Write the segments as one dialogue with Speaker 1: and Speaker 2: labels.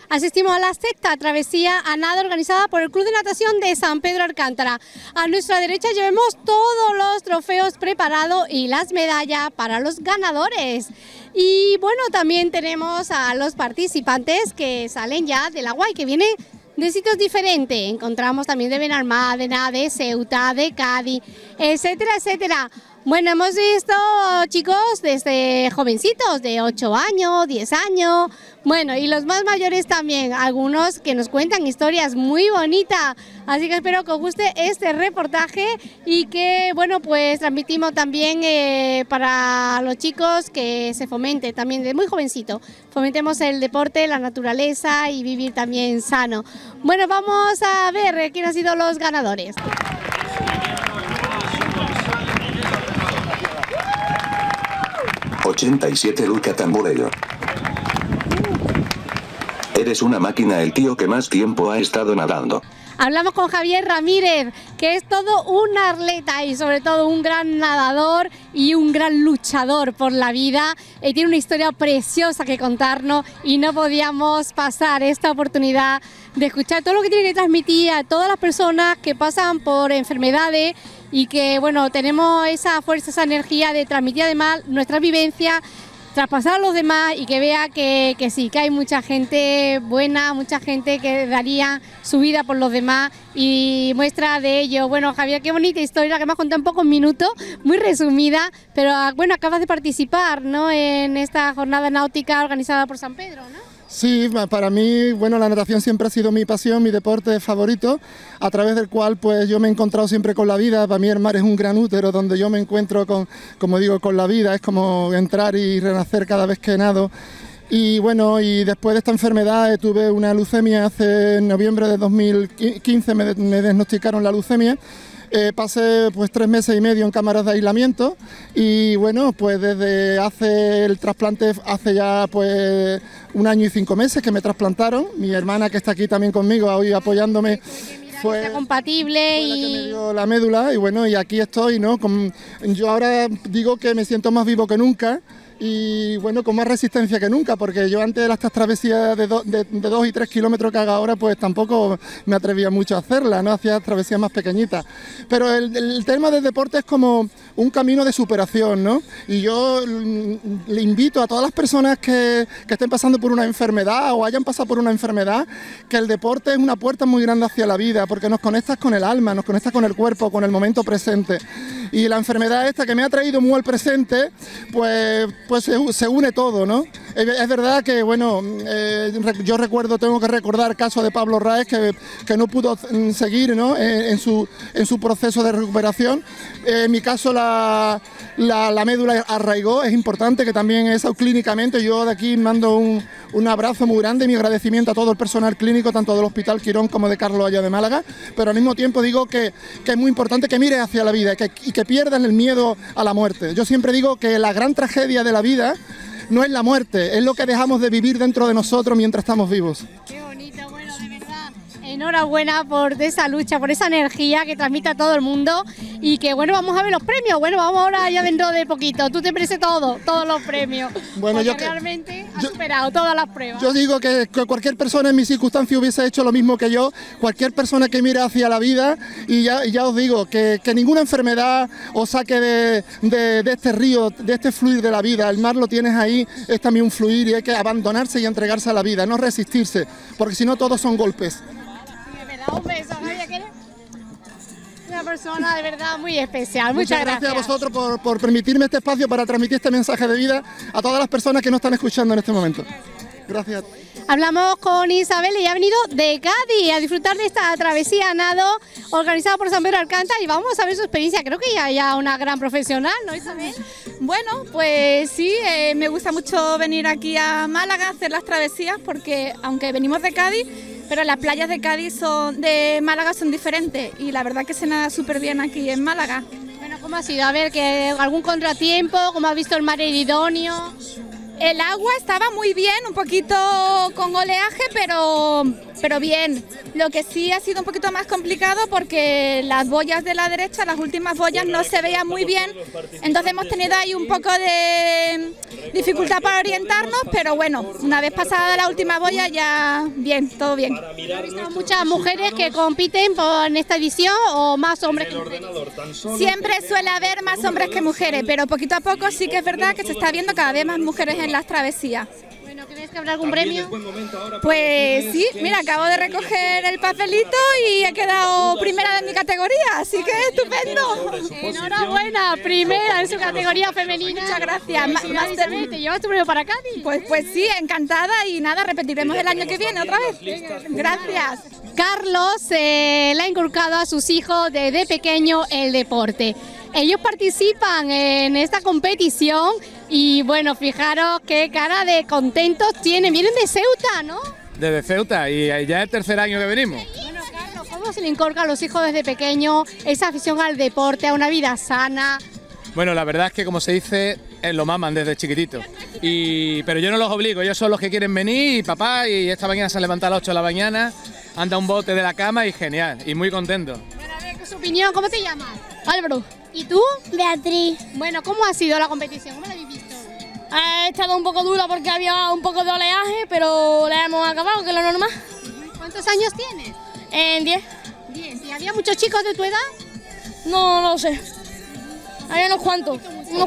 Speaker 1: Asistimos a la sexta travesía a nado organizada por el Club de Natación de San Pedro Alcántara. A nuestra derecha llevemos todos los trofeos preparados y las medallas para los ganadores. Y bueno, también tenemos a los participantes que salen ya del agua y que vienen de sitios diferentes. Encontramos también de Benalmádena, de Ceuta, de Cádiz, etcétera, etcétera. Bueno, hemos visto chicos desde jovencitos, de 8 años, 10 años, bueno, y los más mayores también, algunos que nos cuentan historias muy bonitas. Así que espero que os guste este reportaje y que, bueno, pues transmitimos también para los chicos que se fomente también de muy jovencito. Fomentemos el deporte, la naturaleza y vivir también sano. Bueno, vamos a ver quién han sido los ganadores.
Speaker 2: ...87 Luca Tamborello. Eres una máquina, el tío que más tiempo ha estado nadando.
Speaker 1: Hablamos con Javier Ramírez, que es todo un atleta y sobre todo un gran nadador y un gran luchador por la vida. Tiene una historia preciosa que contarnos y no podíamos pasar esta oportunidad de escuchar todo lo que tiene que transmitir a todas las personas que pasan por enfermedades y que, bueno, tenemos esa fuerza, esa energía de transmitir además nuestra vivencia, traspasar a los demás y que vea que sí, que hay mucha gente buena, mucha gente que daría su vida por los demás y muestra de ello. Bueno, Javier, qué bonita historia que me has contado en pocos minutos, muy resumida, pero bueno, acabas de participar, ¿no?, en esta jornada náutica organizada por San Pedro, ¿no?
Speaker 3: Sí, para mí, bueno, la natación siempre ha sido mi pasión, mi deporte favorito, a través del cual pues yo me he encontrado siempre con la vida. Para mí el mar es un gran útero donde yo me encuentro con, como digo, con la vida, es como entrar y renacer cada vez que nado. Y bueno, y después de esta enfermedad tuve una leucemia en noviembre de 2015, me diagnosticaron la leucemia. Pasé pues 3 meses y medio en cámaras de aislamiento y bueno, pues desde hace el trasplante, hace ya pues 1 año y 5 meses que me trasplantaron. Mi hermana, que está aquí también conmigo hoy apoyándome, fue
Speaker 1: compatible
Speaker 3: y la que me dio la médula y bueno, y aquí estoy, ¿no? Yo ahora digo que me siento más vivo que nunca. Y bueno, con más resistencia que nunca, porque yo antes de estas travesías de 2 y 3 kilómetros que hago ahora, pues tampoco me atrevía mucho a hacerlas, ¿no? Hacía travesías más pequeñitas. Pero el tema del deporte es como un camino de superación, ¿no? Y yo le invito a todas las personas que estén pasando por una enfermedad o hayan pasado por una enfermedad, que el deporte es una puerta muy grande hacia la vida, porque nos conectas con el alma, nos conectas con el cuerpo, con el momento presente. Y la enfermedad esta que me ha traído muy al presente, pues se une todo, ¿no? Es verdad que, bueno, yo tengo que recordar el caso de Pablo Raez, que no pudo seguir, ¿no?, en su proceso de recuperación. En mi caso la médula arraigó, es importante que también eso clínicamente, yo de aquí mando un abrazo muy grande y mi agradecimiento a todo el personal clínico, tanto del Hospital Quirón como de Carlos Haya de Málaga, pero al mismo tiempo digo que es muy importante que mires hacia la vida y que pierdan el miedo a la muerte. Yo siempre digo que la gran tragedia de la vida no es la muerte, es lo que dejamos de vivir dentro de nosotros mientras estamos vivos.
Speaker 1: Qué bonito, bueno, de verdad, enhorabuena por esa lucha, por esa energía que transmite a todo el mundo y que, bueno, vamos a ver los premios. Bueno, vamos ahora ya dentro de poquito, tú te mereces todos los premios, bueno, realmente has superado todas las pruebas.
Speaker 3: Yo digo que cualquier persona en mi circunstancia hubiese hecho lo mismo que yo, cualquier persona que mira hacia la vida, y ya os digo que ninguna enfermedad os saque de este río, de este fluir de la vida. El mar lo tienes ahí, es también un fluir y hay que abandonarse y entregarse a la vida, no resistirse, porque si no todos son golpes.
Speaker 1: De verdad, un beso, Javier, que eres una persona de verdad muy especial. Muchas gracias
Speaker 3: a vosotros por permitirme este espacio para transmitir este mensaje de vida a todas las personas que nos están escuchando en este momento. Gracias.
Speaker 1: Hablamos con Isabel, ella ha venido de Cádiz a disfrutar de esta travesía a nado organizada por San Pedro Alcántara y vamos a ver su experiencia. Creo que ella es una gran profesional, ¿no, Isabel?
Speaker 4: Bueno, pues sí, me gusta mucho venir aquí a Málaga a hacer las travesías porque aunque venimos de Cádiz, pero las playas de de Málaga son diferentes y la verdad que se nada súper bien aquí en Málaga.
Speaker 1: Bueno, ¿cómo ha sido? A ver, ¿algún contratiempo? ¿Cómo has visto el mar idóneo?
Speaker 4: El agua estaba muy bien, un poquito con oleaje, pero bien. Lo que sí ha sido un poquito más complicado porque las boyas de la derecha, las últimas boyas, no se veían muy bien. Entonces hemos tenido ahí un poco de dificultad para orientarnos, pero bueno, una vez pasada la última boya ya bien, todo bien.
Speaker 1: ¿Has visto muchas mujeres que compiten en esta edición o más hombres que mujeres?
Speaker 4: Siempre suele haber más hombres que mujeres, pero poquito a poco sí que es verdad que se está viendo cada vez más mujeres en las travesías.
Speaker 1: Bueno, ¿crees que habrá algún premio?
Speaker 4: Pues sí, mira, acabo de recoger el papelito y he quedado primera de mi categoría, así que estupendo.
Speaker 1: Enhorabuena, primera en su categoría femenina.
Speaker 4: Muchas gracias.
Speaker 1: ¿Te llevas tu premio para Cádiz?
Speaker 4: Pues sí, encantada y nada, repetiremos el año que viene otra vez. Gracias.
Speaker 1: Carlos le ha inculcado a sus hijos desde pequeño el deporte. Ellos participan en esta competición y bueno, fijaros qué cara de contentos tienen. Vienen de Ceuta, ¿no?
Speaker 5: Desde Ceuta y ya es el tercer año que venimos.
Speaker 1: Bueno, Carlos, ¿cómo se le inculca a los hijos desde pequeño esa afición al deporte, a una vida sana?
Speaker 5: Bueno, la verdad es que como se dice, lo maman desde chiquitito. Pero yo no los obligo, ellos son los que quieren venir y papá, y esta mañana se han levantado a las 8 de la mañana, anda un bote de la cama y genial, y muy contento.
Speaker 1: Bueno, a ver, su opinión, ¿cómo te llamas?
Speaker 6: Álvaro.
Speaker 1: ¿Y tú?
Speaker 6: Beatriz.
Speaker 1: Bueno, ¿cómo ha sido la competición? ¿Cómo la habéis visto?
Speaker 6: Ha estado un poco dura porque había un poco de oleaje, pero la hemos acabado, que es lo normal.
Speaker 1: ¿Cuántos años tienes?
Speaker 6: En 10.
Speaker 1: 10. ¿Y había muchos chicos de tu edad?
Speaker 6: No lo sé. Había unos cuantos.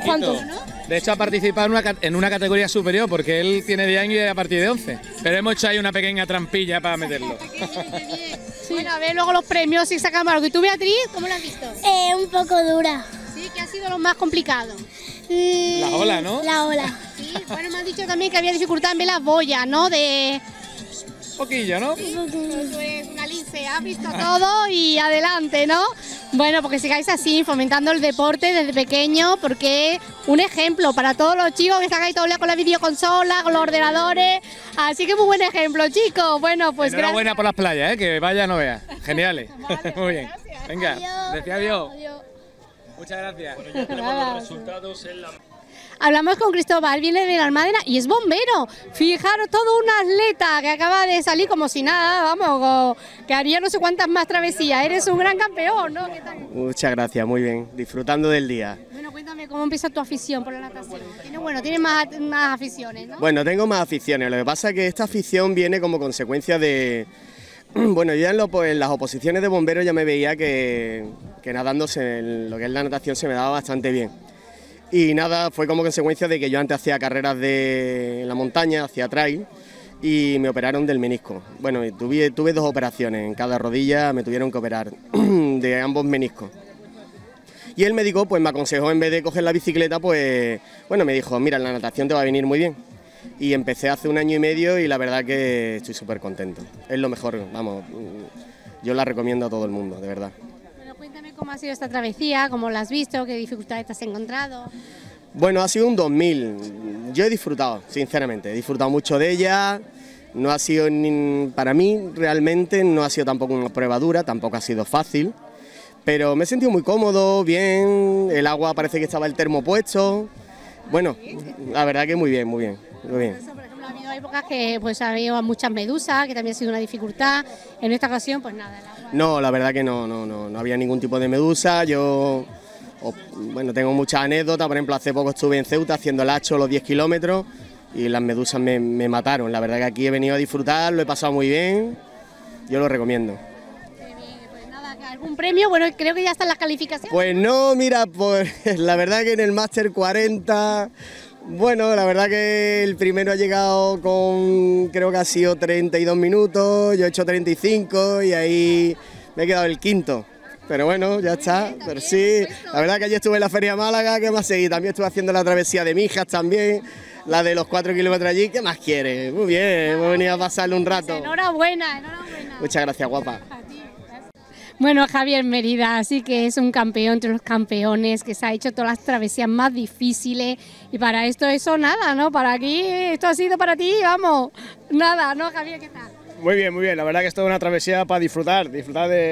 Speaker 5: De hecho, ha participado en una categoría superior porque él tiene 10 años y a partir de 11. Pero hemos hecho ahí una pequeña trampilla para meterlo.
Speaker 1: Sí. Bueno, a ver luego los premios si sacamos algo. ¿Y tú, Beatriz, cómo lo has visto?
Speaker 6: Un poco dura.
Speaker 1: Sí, ¿qué ha sido lo más complicado?
Speaker 5: La ola, ¿no?
Speaker 6: La ola.
Speaker 1: Sí, bueno, me han dicho también que había dificultad en ver las boyas, ¿no?
Speaker 5: Poquillo, ¿no?
Speaker 1: Tú eres una lince, has visto todo y adelante, ¿no? Bueno, porque sigáis así, fomentando el deporte desde pequeño, porque es un ejemplo para todos los chicos que están ahí todo el día con la videoconsola, con los ordenadores. Así que muy buen ejemplo, chicos. Bueno, pues
Speaker 5: enhorabuena
Speaker 1: gracias.
Speaker 5: por las playas, que vaya no veas. Geniales.
Speaker 1: Vale,
Speaker 5: muy bien.
Speaker 1: gracias.
Speaker 5: Venga,
Speaker 1: Adiós.
Speaker 5: decía adiós.
Speaker 1: Adiós.
Speaker 5: Muchas gracias.
Speaker 7: Bueno, ya tenemos los resultados en la...
Speaker 1: Hablamos con Cristóbal, viene de la Almádena y es bombero. Fijaros, todo un atleta que acaba de salir como si nada, vamos, que haría no sé cuántas más travesías. Eres un gran campeón, ¿no? ¿Qué tal?
Speaker 8: Muchas gracias, muy bien, disfrutando del día.
Speaker 1: Bueno, cuéntame, ¿cómo empieza tu afición por la natación? Tienes más aficiones, ¿no?
Speaker 8: Bueno, tengo más aficiones, lo que pasa es que esta afición viene como consecuencia de... Bueno, yo ya en las oposiciones de bomberos ya me veía que nadándose en lo que es la natación se me daba bastante bien. Y nada, fue como consecuencia de que yo antes hacía carreras en la montaña, hacía trail y me operaron del menisco. Bueno, tuve 2 operaciones, en cada rodilla me tuvieron que operar de ambos meniscos. Y el médico pues me aconsejó, en vez de coger la bicicleta, pues bueno, me dijo, mira, la natación te va a venir muy bien. Y empecé hace 1 año y medio y la verdad que estoy súper contento. Es lo mejor, vamos, yo la recomiendo a todo el mundo, de verdad.
Speaker 1: Cuéntame cómo ha sido esta travesía, cómo la has visto, qué dificultades te has encontrado.
Speaker 8: Bueno, ha sido un 2000. Yo he disfrutado, sinceramente, he disfrutado mucho de ella. No ha sido, para mí realmente, no ha sido tampoco una prueba dura, tampoco ha sido fácil. Pero me he sentido muy cómodo, bien, el agua parece que estaba el termo puesto. Bueno, la verdad que muy bien, muy bien, muy bien.
Speaker 1: Por ejemplo, ha habido épocas que pues ha habido muchas medusas, que también ha sido una dificultad. En esta ocasión, pues nada, el agua...
Speaker 8: No, la verdad que no había ningún tipo de medusa. Bueno, tengo muchas anécdotas, por ejemplo, hace poco estuve en Ceuta haciendo el hacho los 10 kilómetros y las medusas me mataron. La verdad que aquí he venido a disfrutar, lo he pasado muy bien, yo lo recomiendo.
Speaker 1: Pues nada, ¿algún premio? Bueno, creo que ya están las calificaciones.
Speaker 8: Pues no, mira, pues la verdad que en el Máster 40... Bueno, la verdad que el primero ha llegado con, creo que ha sido 32 minutos, yo he hecho 35 y ahí me he quedado el quinto. Pero bueno, ya está, pero sí, la verdad que ayer estuve en la Feria de Málaga, ¿qué más seguí? También estuve haciendo la travesía de Mijas también, la de los 4 kilómetros allí, ¿qué más quieres? Muy bien, hemos venido a pasarle un rato.
Speaker 1: Enhorabuena, enhorabuena.
Speaker 8: Muchas gracias, guapa.
Speaker 1: Bueno, Javier Mérida, así que es un campeón entre los campeones, que se ha hecho todas las travesías más difíciles y para eso nada, ¿no? Para aquí, esto ha sido para ti, vamos, nada, ¿no, Javier? ¿Qué tal?
Speaker 9: Muy bien, la verdad que esto es una travesía para disfrutar de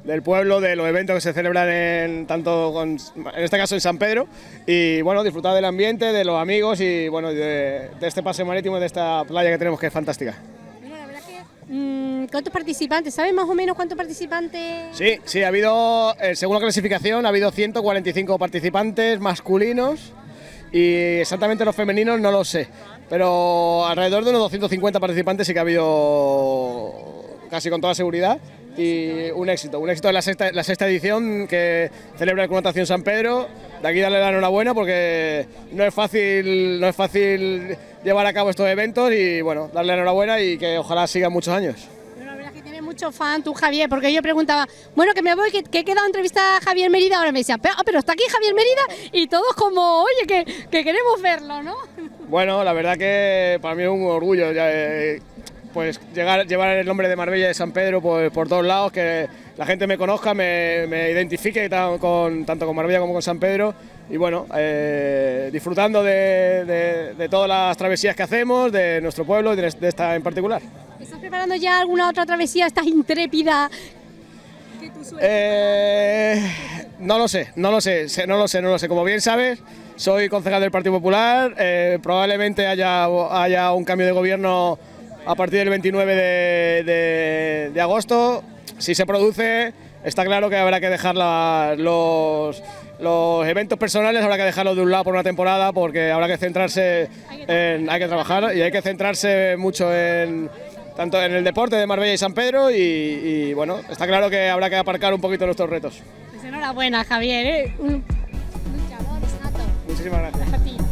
Speaker 8: del pueblo, de los eventos que se celebran en este caso en San Pedro, y bueno, disfrutar del ambiente, de los amigos y bueno, de este paseo marítimo, de esta playa que tenemos, que es fantástica.
Speaker 1: Bueno, la verdad que, ¿cuántos participantes? ¿Sabes más o menos cuántos participantes?
Speaker 8: Sí, ha habido, según la clasificación, ha habido 145 participantes masculinos y exactamente los femeninos no lo sé, pero alrededor de unos 250 participantes sí que ha habido, casi con toda seguridad. Y un éxito de la sexta edición que celebra el Club Natación San Pedro. De aquí darle la enhorabuena porque no es fácil llevar a cabo estos eventos y bueno, darle la enhorabuena y que ojalá sigan muchos años.
Speaker 1: Bueno, la verdad es que tienes mucho fan tú, Javier, porque yo preguntaba, bueno, que me voy, que he quedado entrevistada a Javier Mérida, ahora me decían, pero está aquí Javier Mérida, y todos como, oye, que queremos verlo, ¿no?
Speaker 8: Bueno, la verdad que para mí es un orgullo pues llevar el nombre de Marbella y de San Pedro pues, por todos lados, que la gente me conozca, me identifique tanto con Marbella como con San Pedro y bueno, disfrutando de todas las travesías que hacemos, de nuestro pueblo y de esta en particular.
Speaker 1: ¿Estás preparando ya alguna otra travesía? ¿Estás intrépida? ¿Qué tú sueles?
Speaker 8: No lo sé. Como bien sabes, soy concejal del Partido Popular, probablemente haya un cambio de gobierno a partir del 29 de agosto. Si se produce, está claro que habrá que dejar los eventos personales, habrá que dejarlos de un lado por una temporada, porque habrá que centrarse hay que trabajar y hay que centrarse mucho tanto en el deporte de Marbella y San Pedro y bueno, está claro que habrá que aparcar un poquito nuestros retos.
Speaker 1: Pues enhorabuena, Javier, un luchador nato.
Speaker 8: Muchísimas gracias.
Speaker 1: A ti.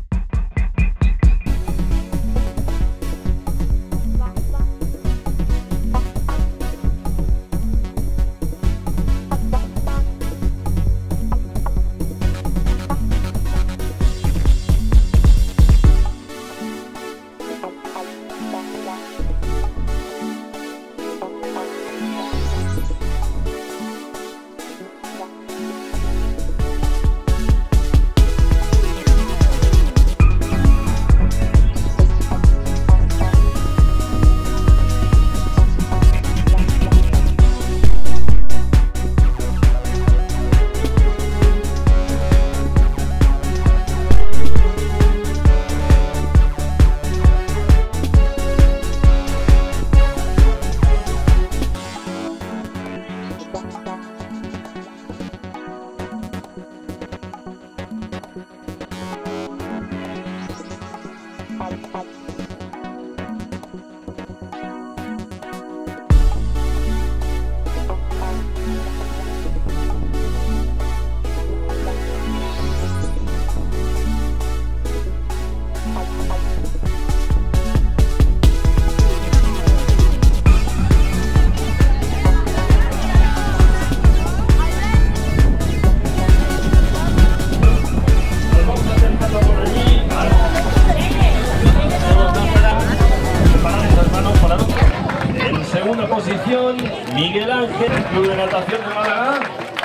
Speaker 7: Miguel Ángel, Club de Natación de Málaga.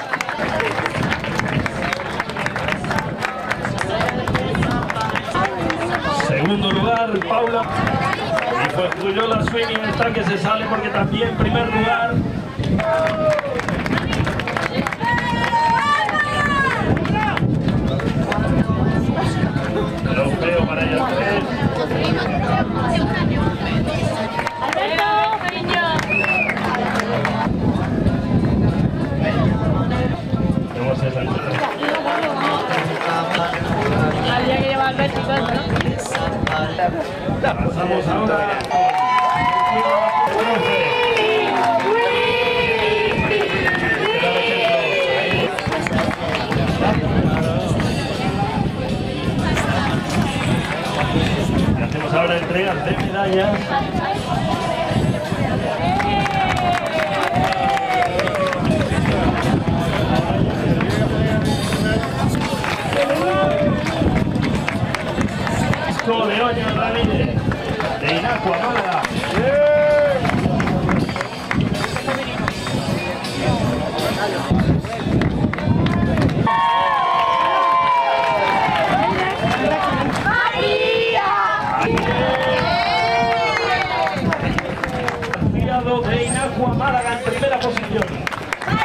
Speaker 7: Segundo lugar, Paula. Y pues Tuyola Sweeney está que se sale porque también primer lugar. Trofeo para ellos tres.
Speaker 6: Había que llevar el vértigo, ¿no?
Speaker 7: Pasamos ahora. Hacemos ahora entregas de medallas. De Oño Ramírez, de Inacua, Málaga. Fiado de Inacua, Málaga en primera posición.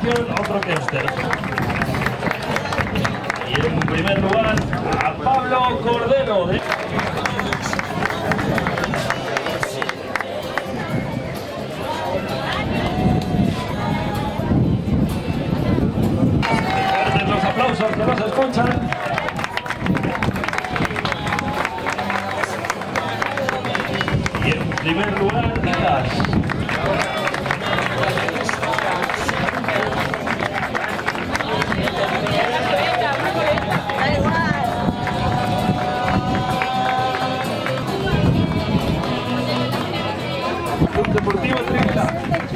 Speaker 7: posición, otro Kempster. Y en primer lugar, a Pablo Cordero. Fuertes los aplausos que no se escuchan. Y en primer lugar, Díaz. Deportivo Trinidad.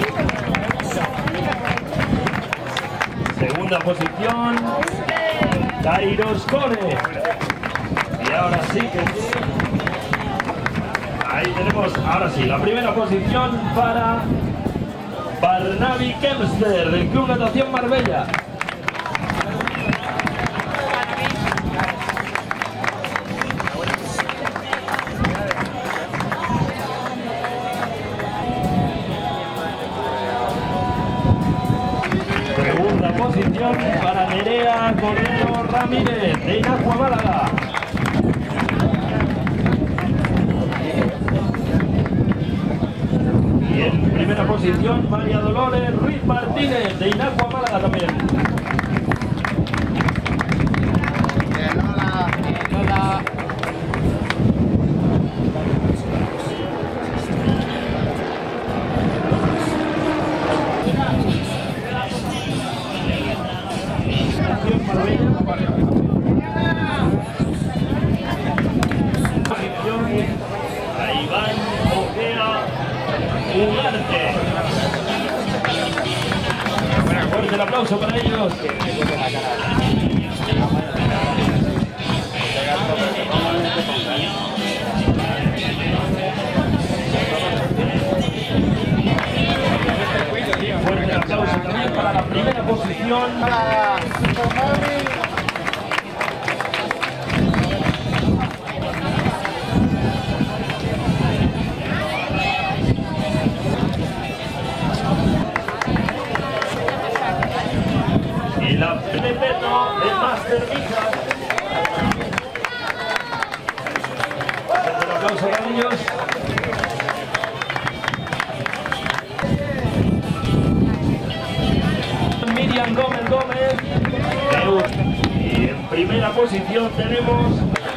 Speaker 7: Segunda posición, Kairos Core. Y ahora sí que sí. Ahí tenemos, ahora sí, la primera posición para Barnaby Kempster del Club Natación Marbella. Segunda posición para Nerea Cordero Ramírez de Inacua Málaga. Y en primera posición María Dolores Ruiz Martínez de Inacua Málaga también. A Iván Ojea Ugarte. Fuerte el aplauso para ellos. Fuerte el aplauso también para la primera posición. Y la Pepeto de Master Mijas. Un aplauso para ellos. Miriam Gómez. Y en primera posición tenemos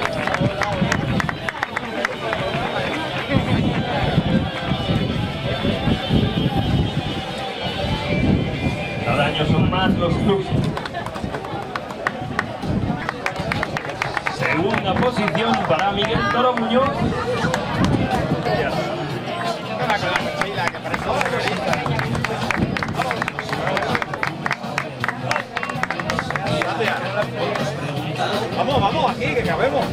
Speaker 7: cada año son más los clubs. Segunda posición para Miguel Toro Muñoz.
Speaker 9: Vamos, aquí, que cabemos.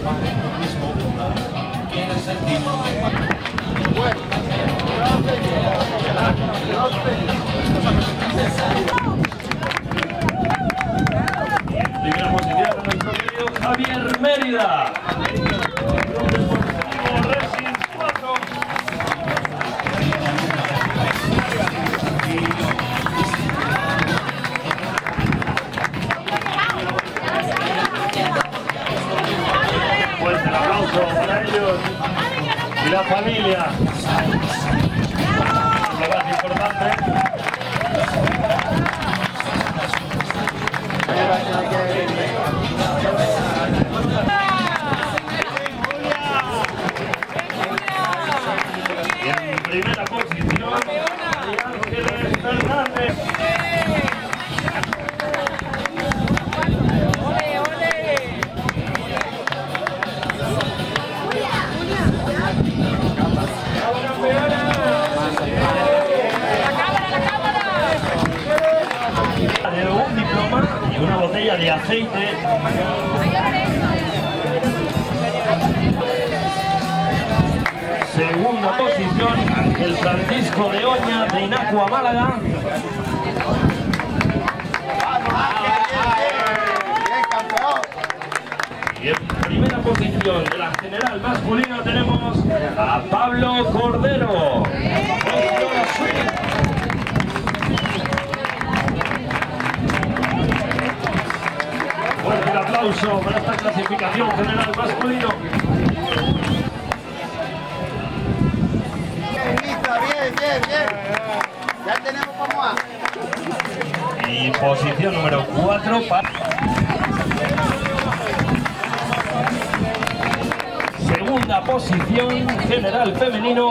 Speaker 7: Primera posición de nuestro querido Javier Mérida. Racing 4. Fuerte el aplauso para ellos y la familia. Lo más importante. Y en primera posición, Ángeles Fernández. De un diploma y una botella de aceite. Segunda posición, Ángel Francisco de Oña de Inacua Málaga. Y en primera posición de la general masculina tenemos a Pablo Cordero. aplauso para esta clasificación general masculino.
Speaker 9: Bien. Ya tenemos como A.
Speaker 7: Y posición número 4 para... Segunda posición general femenino.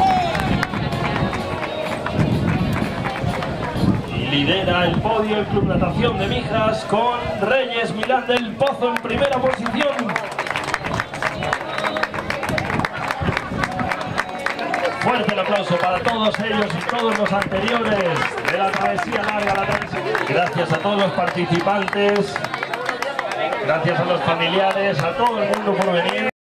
Speaker 7: Y lidera el podio el Club Natación de Mijas con Reyes Milán del Pozo en primera posición. Fuerte el aplauso para todos ellos y todos los anteriores de la travesía larga. Gracias a todos los participantes, gracias a los familiares, a todo el mundo por venir.